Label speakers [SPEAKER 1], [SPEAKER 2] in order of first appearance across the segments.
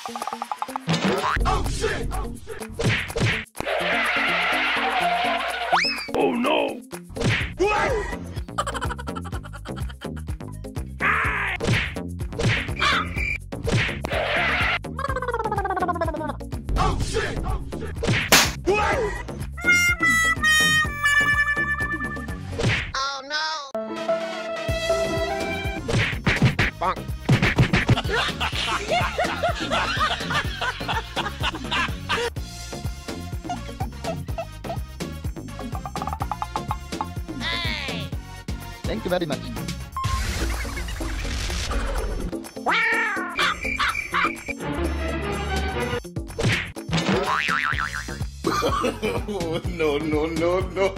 [SPEAKER 1] Oh shit!
[SPEAKER 2] Oh no!
[SPEAKER 1] What? Oh shit! What?
[SPEAKER 3] Oh no!
[SPEAKER 2] Bonk.
[SPEAKER 3] Hey!
[SPEAKER 4] Thank you very much.
[SPEAKER 1] No, no, no, no.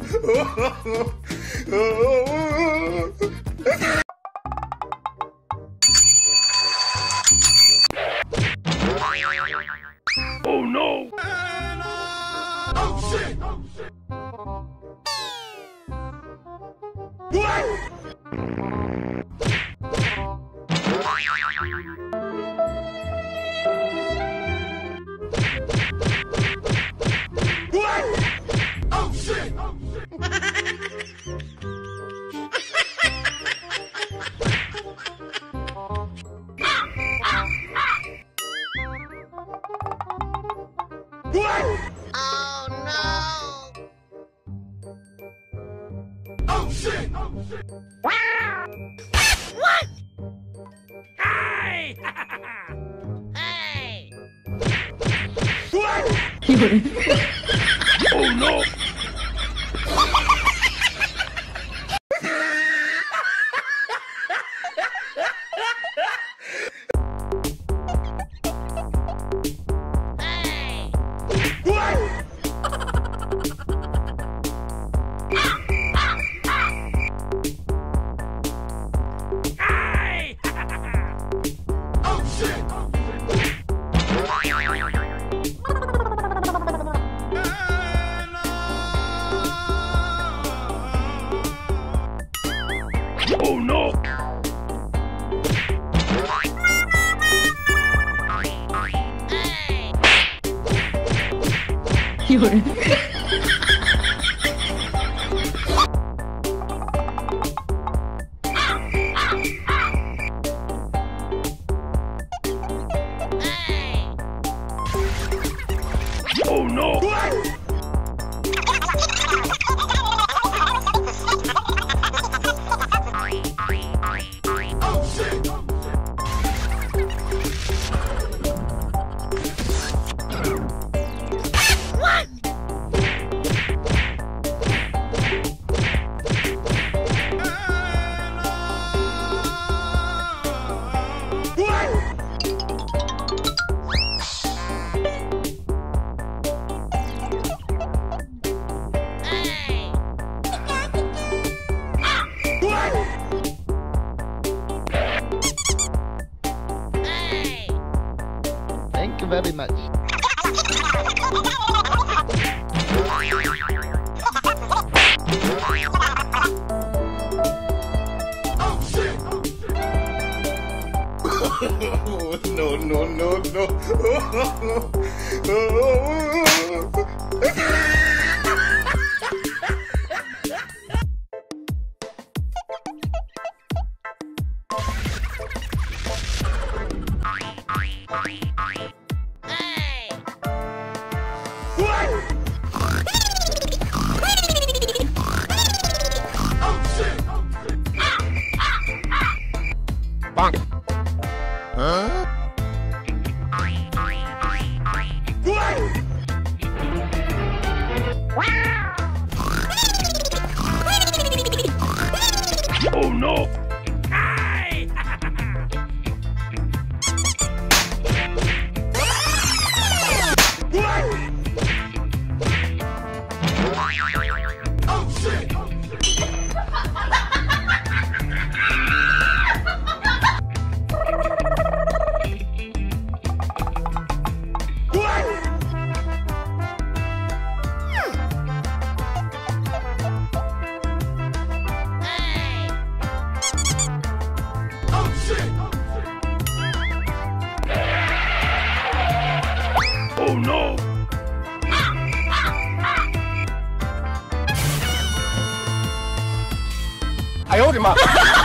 [SPEAKER 2] Oh no!
[SPEAKER 1] Oh shit! What? What? Oh shit! What?
[SPEAKER 3] Oh no!
[SPEAKER 1] Oh shit!
[SPEAKER 3] What?
[SPEAKER 2] Hey!
[SPEAKER 3] Hey!
[SPEAKER 1] What?
[SPEAKER 2] Oh no!
[SPEAKER 3] Hey!
[SPEAKER 1] What?
[SPEAKER 2] Hey!
[SPEAKER 1] Oh shit!
[SPEAKER 2] Oh no!
[SPEAKER 3] Hey! Hey!
[SPEAKER 2] Oh no!
[SPEAKER 1] What? Oh shit!
[SPEAKER 3] What?
[SPEAKER 1] What?
[SPEAKER 3] Hey!
[SPEAKER 1] What?
[SPEAKER 3] Hey!
[SPEAKER 4] Thank you very much.
[SPEAKER 1] Oh shit! No, no, no, no.
[SPEAKER 3] Hey!
[SPEAKER 1] What? Oh shit!
[SPEAKER 2] Bonk.
[SPEAKER 4] Huh?
[SPEAKER 1] What?
[SPEAKER 2] 哎呦我的妈！